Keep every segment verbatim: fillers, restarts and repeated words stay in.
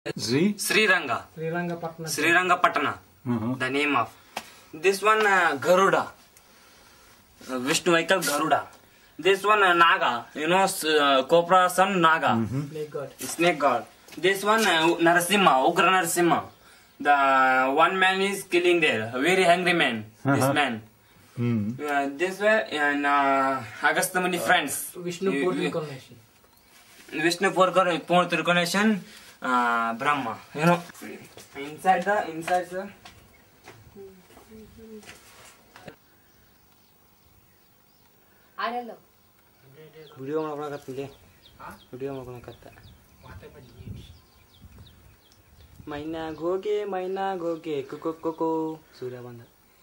Z? Sriranga. Srirangapatna. Srirangapatna. Uh-huh. The name of. This one uh, Garuda. Uh, Vishnu vehicle Garuda. This one uh, Naga. You know, uh, Cobra son Naga. Mm-hmm. Snake god. Snake god. This one uh, Narasimha. Ugra Narasimha. The one man is killing there. A very hungry man. Uh-huh. This man. Mm. Uh, this way in uh, August many friends. Vishnu You- fourth you- incarnation. Vishnu fourth fourth incarnation. Uh, Brahma. You know. Inside the inside the. Video ಮಾಡ್ಕೊಳಕತ್ತಿದ್ದೆ video ಮಾಡ್ಕೊಳಕತ್ತ ಮೈನಾಗ ಹೋಗಿ ಮೈನಾಗ ಹೋಗಿ ಕುಕೋ ಕೋಕೋ ಸೂರ್ಯ ಬಂದ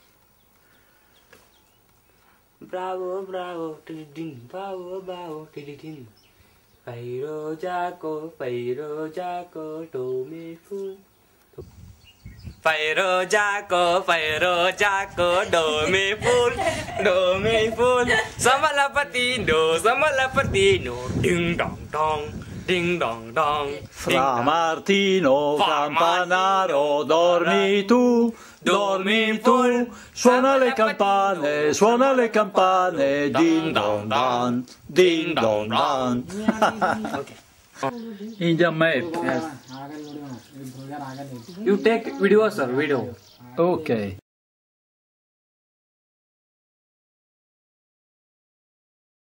ಬ್ರಾವೋ ಬ್ರಾವೋ ಟಿಲಿಟಿನ್ ಬ್ರಾವೋ ಬ್ರಾವೋ ಟಿಲಿಟಿನ್ ಪೈರೋ ಜಾಕೋ ಪೈರೋ ಜಾಕೋ ಟೋಮಿ ಫೂಲ್ Pairo Jaco, Pairo Jaco, do me fool, do me fool. Sama la patino, sama la patino, ding dong dong, ding dong dong. Fra Martino, campanaro, dormi tu, dormi tu. Suona le campane, suona le campane, ding dong dong, ding dong dong. Okay. India map. You take video, sir, video. Okay.